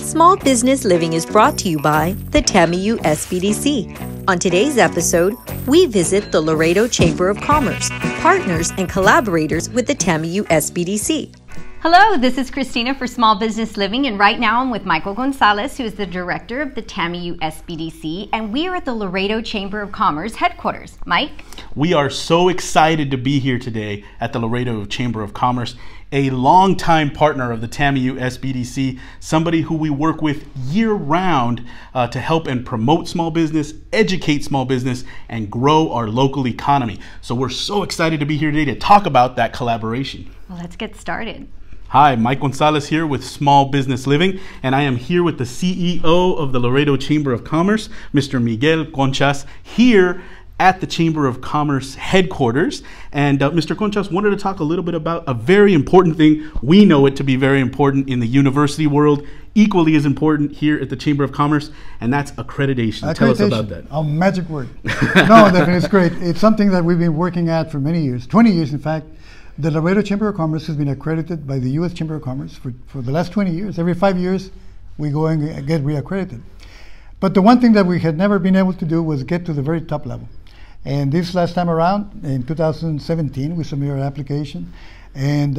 Small Business Living is brought to you by the TAMIU SBDC. On today's episode, we visit the Laredo Chamber of Commerce, partners and collaborators with the TAMIU SBDC. Hello, this is Christina for Small Business Living, and right now I'm with Michael Gonzalez, who is the director of the TAMIU SBDC, and we are at the Laredo Chamber of Commerce headquarters. Mike? We are so excited to be here today at the Laredo Chamber of Commerce, a longtime partner of the TAMIU SBDC, somebody who we work with year-round to help and promote small business, educate small business, and grow our local economy. So we're so excited to be here today to talk about that collaboration. Well, let's get started. Hi, Mike Gonzalez here with Small Business Living, and I am here with the CEO of the Laredo Chamber of Commerce, Mr. Miguel Conchas, here at the Chamber of Commerce headquarters. And Mr. Conchas wanted to talk a little bit about a very important thing. We know it to be very important in the university world, equally as important here at the Chamber of Commerce, and that's accreditation. Tell us about that. A magic word. No, definitely, it's great. It's something that we've been working at for many years, 20 years in fact. The Laredo Chamber of Commerce has been accredited by the U.S. Chamber of Commerce for the last 20 years. Every 5 years, we go and get reaccredited. But the one thing that we had never been able to do was get to the very top level. And this last time around, in 2017, we submitted our application, and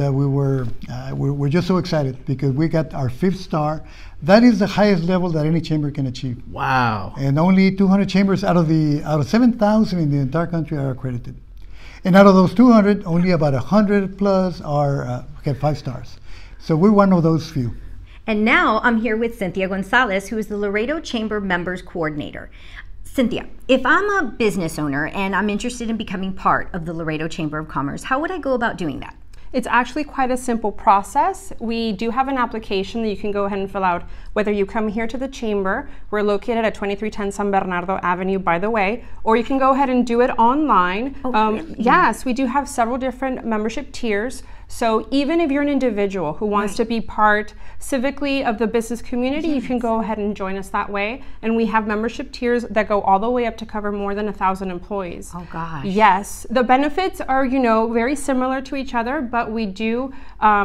we're just so excited because we got our 5th star. That is the highest level that any chamber can achieve. Wow! And only 200 chambers out of 7,000 in the entire country are accredited. And out of those 200, only about 100 plus are get 5 stars. So we're one of those few. And now I'm here with Cynthia Gonzalez, who is the Laredo Chamber Members Coordinator. Cynthia, if I'm a business owner and I'm interested in becoming part of the Laredo Chamber of Commerce, how would I go about doing that? It's actually quite a simple process. We do have an application that you can go ahead and fill out whether you come here to the chamber. We're located at 2310 San Bernardo Avenue, by the way, or you can go ahead and do it online. Really? Yes, we do have several different membership tiers. So even if you're an individual who wants to be part civically of the business community, you can go ahead and join us that way. And we have membership tiers that go all the way up to cover more than 1,000 employees. Oh gosh. Yes, the benefits are, very similar to each other, but we do,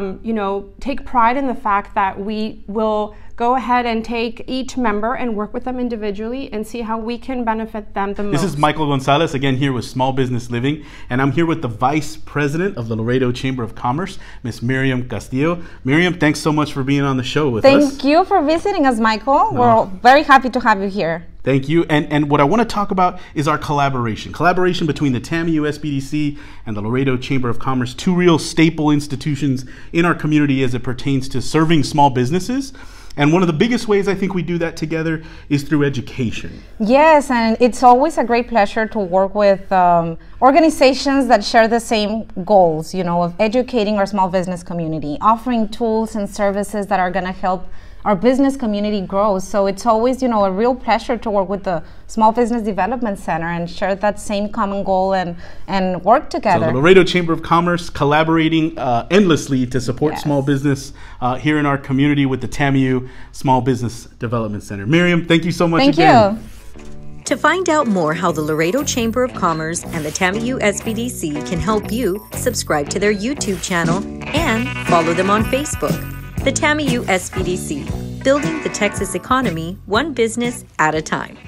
take pride in the fact that we will go ahead and take each member and work with them individually and see how we can benefit them the most. This is Michael Gonzalez, again here with Small Business Living, and I'm here with the Vice President of the Laredo Chamber of Commerce, Ms. Miriam Castillo. Miriam, thanks so much for being on the show with us. Thank you for visiting us, Michael. We're very happy to have you here. Thank you. And what I want to talk about is our collaboration. Collaboration between the TAMIU SBDC and the Laredo Chamber of Commerce, 2 real staple institutions in our community as it pertains to serving small businesses. And one of the biggest ways I think we do that together is through education. Yes, and it's always a great pleasure to work with organizations that share the same goals, of educating our small business community, offering tools and services that are going to help our business community grow. So it's always, a real pleasure to work with the Small Business Development Center and share that same common goal and work together. So the Laredo Chamber of Commerce collaborating endlessly to support small business here in our community with the TAMIU Small Business Development Center. Miriam, thank you so much again. Thank you. To find out more how the Laredo Chamber of Commerce and the TAMIU SBDC can help you, subscribe to their YouTube channel and follow them on Facebook. The TAMIU SBDC, building the Texas economy one business at a time.